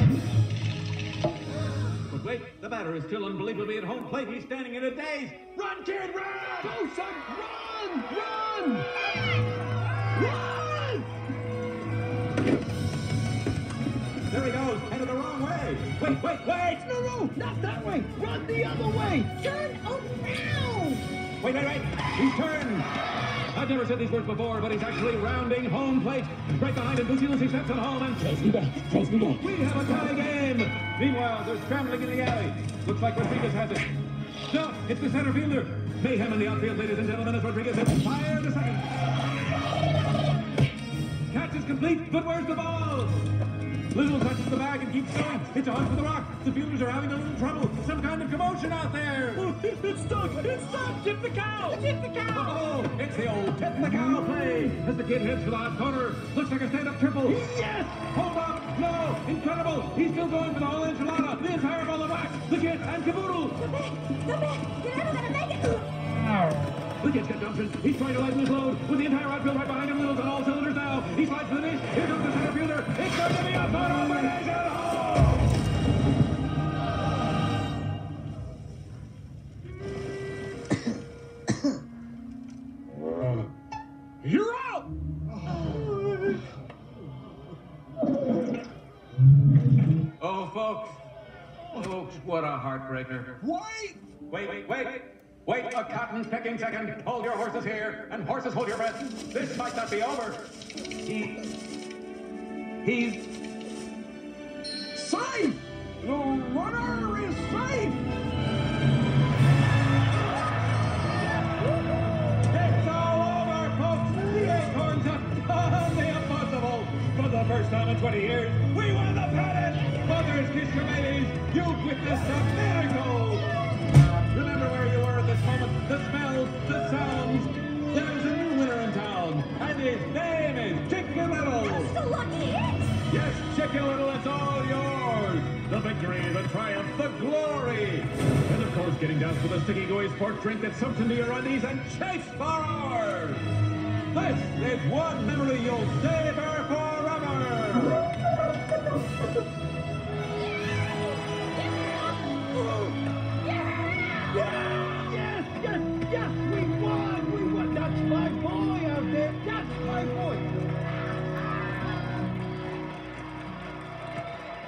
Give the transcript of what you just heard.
But wait, the batter is still unbelievably at home plate. He's standing in a daze. Run, kid, run! Go, son! Run! Run! Run! There he goes, headed the wrong way. Wait, wait, wait! No, not that way! Run the other way! Turn around! Wait, wait, wait! He's turned! I've never said these words before, but he's actually rounding home plate. Right behind him, Lucy steps on home and... Chase me back! Chase me back! We have a tie game! Meanwhile, they're scrambling in the alley. Looks like Rodriguez has it. No, it's the center fielder. Mayhem in the outfield, ladies and gentlemen, as Rodriguez hits fire to second. Catch is complete, but where's the ball? Little touches the bag and keeps going. It's a hunt for the rock. The fielders are having a little trouble. Some kind of commotion out there. Oh, it's stuck! It's stuck! Tip the cow! Tip the cow! Oh, it's the old tip the cow play. As the kid heads for the last corner. Looks like a stand-up triple. Yes! Hold up! No! Incredible! He's still going for the whole enchilada. The entire ball of wax. The kid and caboodle. Come back! You're never gonna make it! The kid's got Johnson. He's trying to lighten his load with the entire outfield right behind him. Little's on all cylinders now. He slides to the dish. Here comes the center fielder. It's going to be a third overhead home. You're out! Oh, folks. Folks, what a heartbreaker. Wait, a cotton-picking second. Hold your horses here, and horses, hold your breath. This might not be over. He's Safe! The runner is safe! It's all over, folks. The Acorns have done the impossible. For the first time in 20 years, we won the pennant. Mothers, kiss your babies. You've witnessed a miracle. Remember where you were at this moment. The smells, the sounds. There's a new winner in town, and his name is Chicken Little. That's the lucky hit! Yes, Chicken Little, it's all yours. The victory, the triumph, the glory. And of course, getting down to the sticky gooey sport drink that soaks into your undies and chase for hours. This is one memory you'll savor forever.